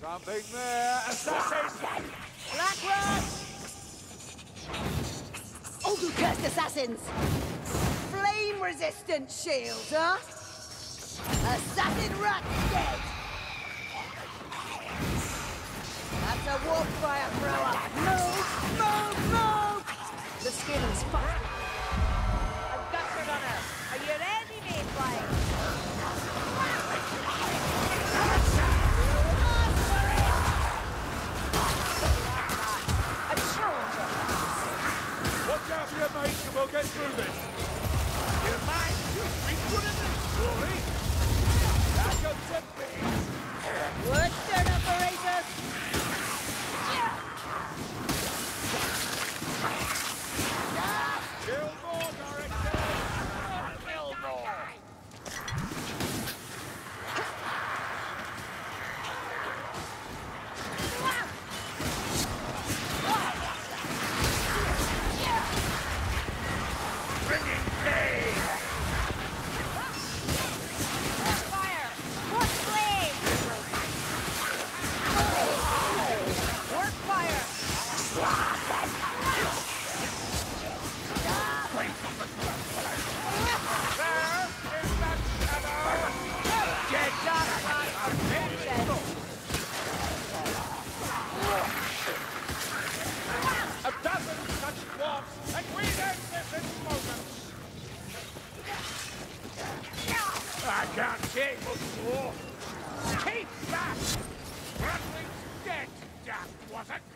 Something there. Assassins! Blackrock! Oh, you cursed assassins! Flame-resistant shields, huh? Assassin rat dead! That's a warp fire thrower! Move! Move! Move! The skin's fine. I've got your gunner. Are you ready, Mayfly? Watch out for your mates and we'll get through this. You might just be good at this, Rory. That comes a bit. Wood turn operators! Kill more, Director. Kill more. Bringing pain. Fire! What flame? Work fire! There is that shadow. Get a dozen such dwarfs, and we end this in moments. I can't take much more. Keep that! Ratling's dead, Jack, was it?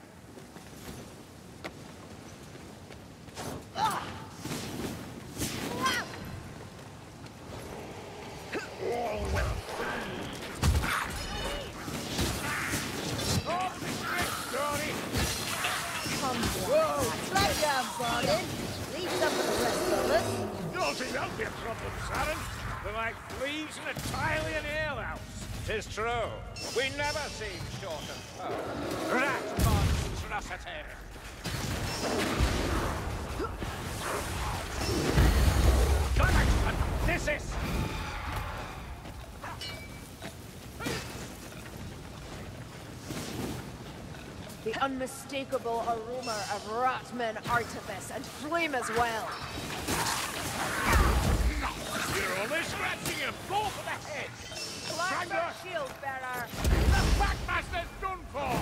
All will off the street, Johnny! Whoa! Slow down, Barney! Leave some for the rest of us. Don't think that'll be a problem, Saren. They're like fleas in a tile in alehouse. 'Tis true. We never seem short of foe. Rat monstrosity! Clementson! This is... The unmistakable aroma of Ratman artifice and flame as well. You're only scratching him! Go for the head! Blackbird shield bearer. The Packmaster's done for!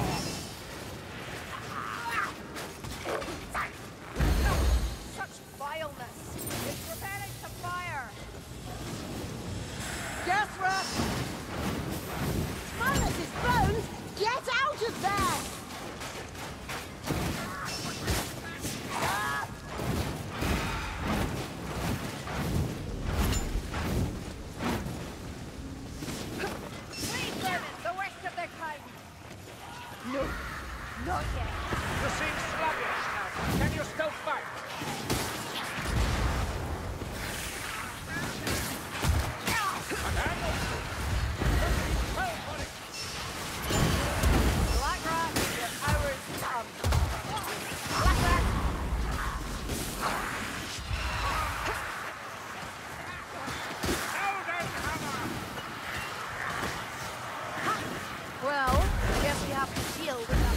Such vileness. It's preparing to fire. Gas rat! Smilus' bones! Get out of there! Please, Vernon, the worst of their kind. No, not yet. You seem sluggish now. Can you still fight? Blackrock, your hours come. Blackrock! Well, I guess we have to deal with that.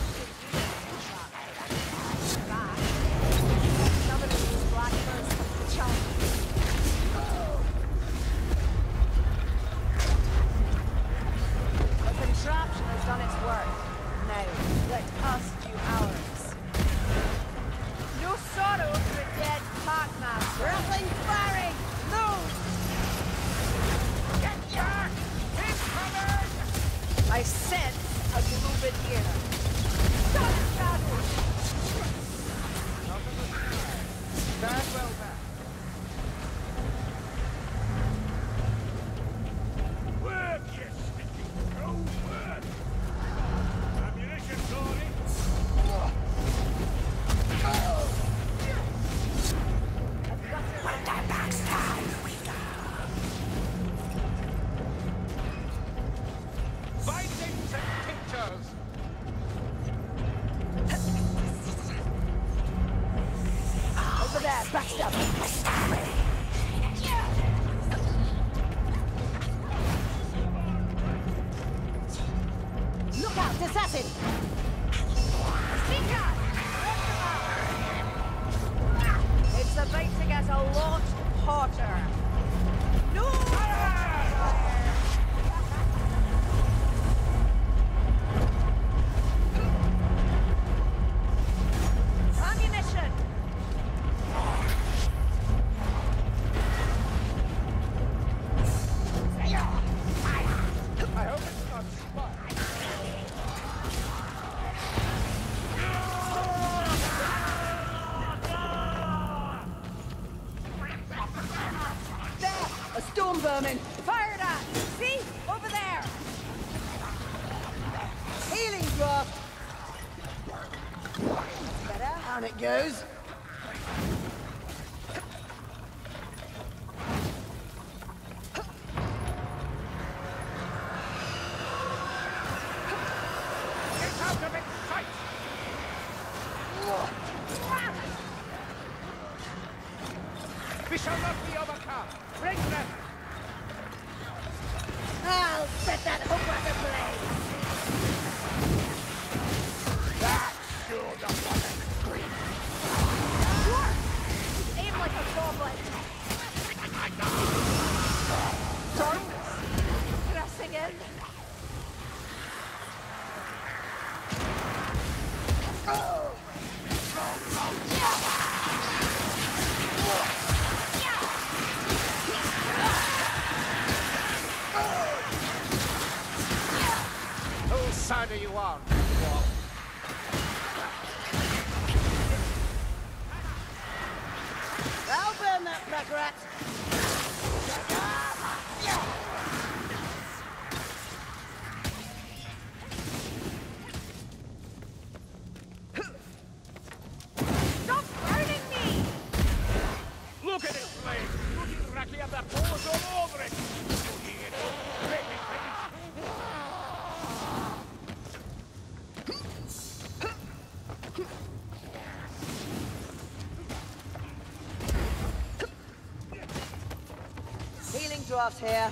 Some of these blackbirds have the chunk. The contraption has done its work. Now, let us do ours. No sorrow for a dead Packmaster. Rattling firing! Move! Get back! Keep coming! I sense a movement here. Stop shadow! Stand well back. Work, you sneaky crow, work! Ammunition, Tony! Bitings and pictures! Over there, backed up! Look assassin! Sika! It's about to get a lot hotter. No! Ammunition! I hope it's not spiked. There! A storm vermin! Fired at! See? Over there! Healing draft! Better, down it goes. Get out of its sight! We shall not be overcome. Bring them! I'll set that hooker ablaze! Aim like a goblin! Storms! Pressing in! Whose side are you on? I'll burn that black rat! Stop burning me! Look at it, flame! Looking directly at that pores all over it! Looking at it! Breaking, Healing draft here.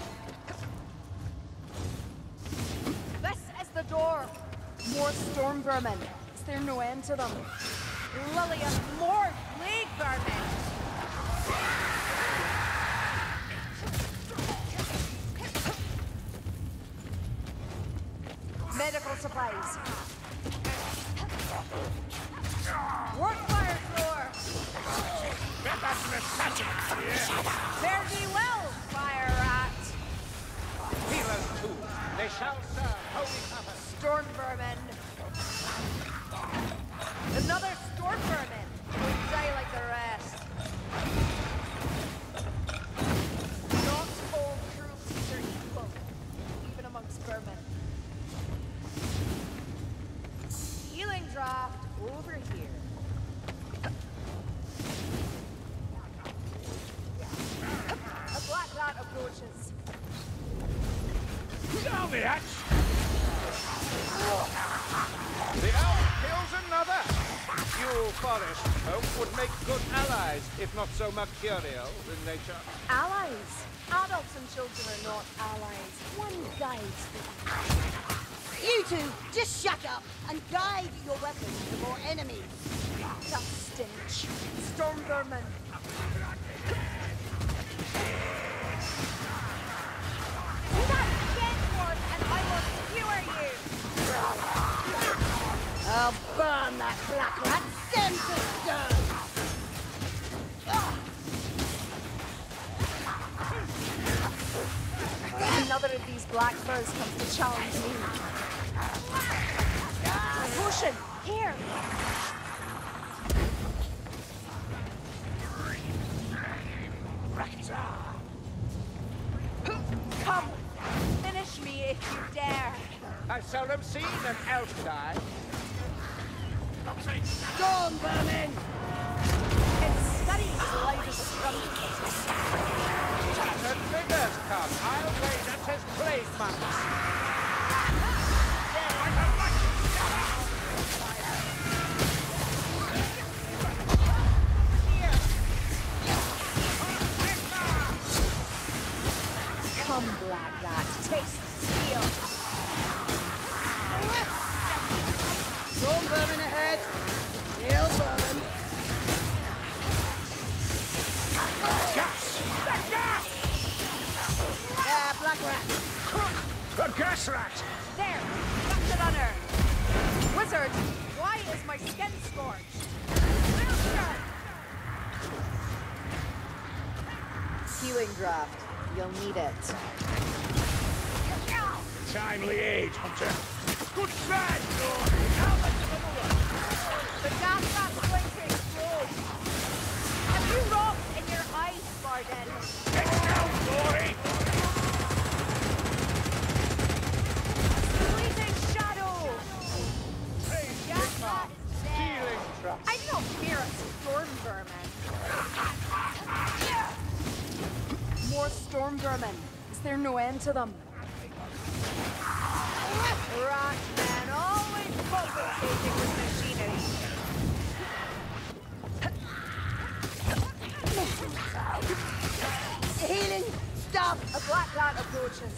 This is the door. More storm vermin. Is there no end to them? Lillian, more plague vermin. Medical supplies. Work fire floor. Get that assassin! Fare thee well, fire rat. Heroes too! They shall serve holy purpose! Storm vermin. Another storm vermin. Will die like the rest. Not all cruelties are equal, even amongst vermin. Healing draft over here. A black rat approaches. Down the axe! The owl kills another! You forest folk would make good allies, if not so mercurial in nature. Allies. Adults and children are not allies. One guides the You two, just shut up and guide your weapons to more enemies. That stench. Storm vermin. Do that again, Lord, and I will skewer you. I'll burn that black rat stem to stone! Another of these black furs comes to challenge me. Potion, here. Come, finish me if you dare. I've seldom seen an elf die. Storm vermin! It studies loud as a drum. Tattered figures come. I'll wait at his place, man. Come, black rat, taste steel. rat. The gas rat! There! Got it on her! Wizard, why is my skin scorched? Master! Healing draft. You'll need it. Timely aid, Hunter. Good try, Glory! Now let's another one! The gas rat's going to explode! Have you rocks in your eyes, Barden? Get down, Glory! Fleeting shadow! Gas rat is dead. Healing trap. I do not fear a storm vermin. More storm vermin. Is there no end to them? Rat man, always compensating with machinery. Healing! Stop! A black rat approaches.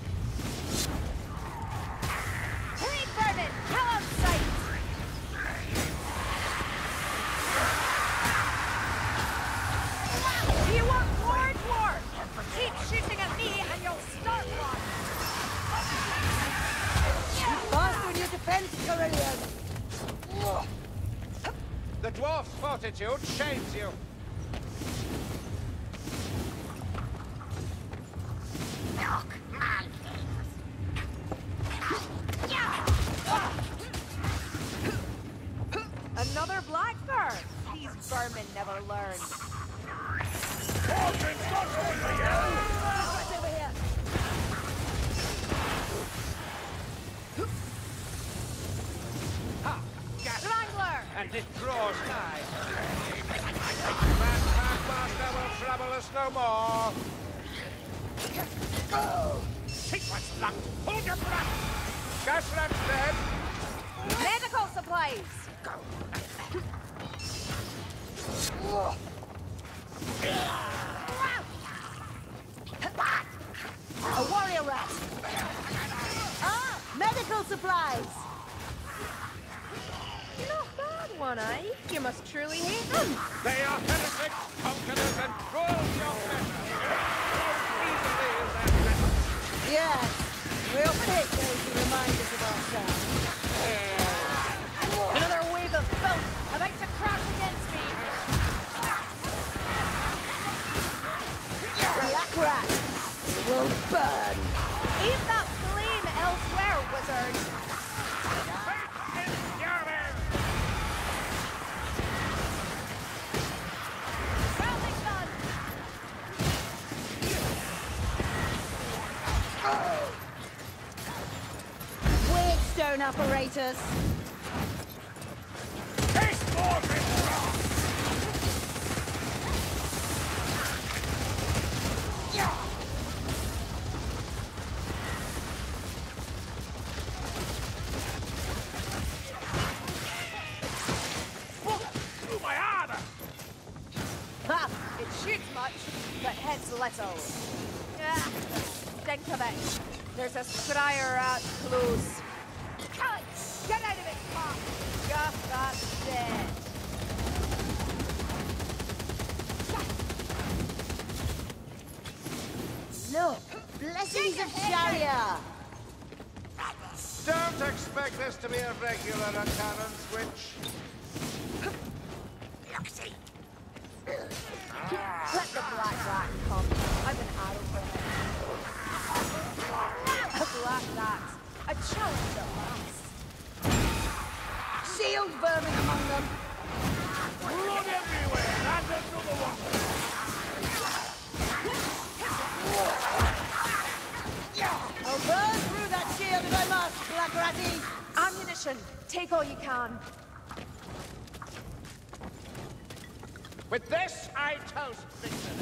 Hey, vermin! Kill on sight! Do you want more dwarf? Keep shooting at me and you'll start one. Fast on your defense, Carillion! The dwarf's fortitude shames you. Another blackbird. These vermin never learn. Fortune's got one for you! What's over here? Ha! Gas! Strangler! And it draws nigh. That master will trouble us no more. Take what's left. Hold your breath. Gas rat's dead. Medical supplies! A warrior rat! Ah! Medical supplies! Not bad one, eh? You must truly hate them. They are heretics, conquerors, and trolls your measure. Easily is that metal. Yes, we often hate those who remind us of ourselves. Another wave of filth about to crash against me. Black rat will burn! Aim that flame elsewhere, wizard. Rolling gun. Whetstone operators! Ha! It shoots much, but hits little. Ah, stink of it. There's a scryer rat close. Kill it! Get out of its path! Just that's dead. Look! Blessings of Sharia! Don't expect this to be a regular occurrence, witch. Let the black rat come. I've an arrow for him. A black rat. A challenge at last. Shield vermin among them! Blood everywhere! That's another one! I'll burn through that shield if I must, Black Ratty! Ammunition. Take all you can. With this, I toast victory.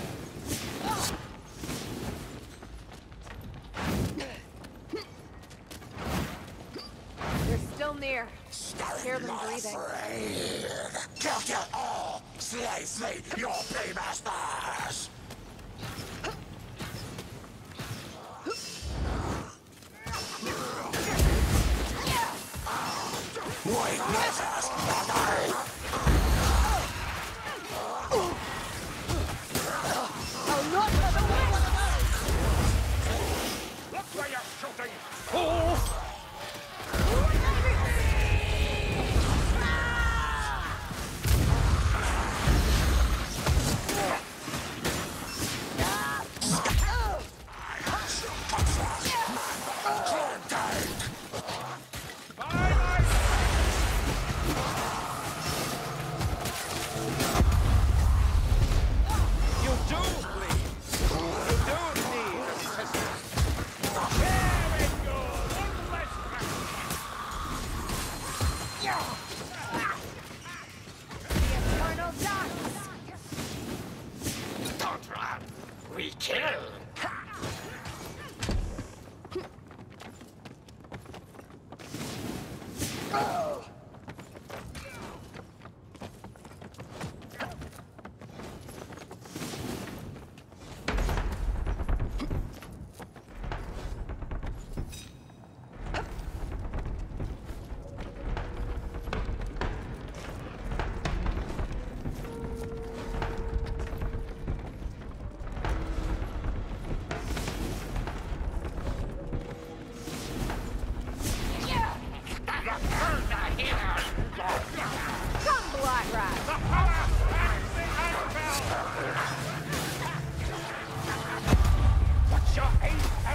They're still near. Hear them breathing. Kill all! Slice me, your paymasters! Weaknesses! I'll not let them win! What's your aim?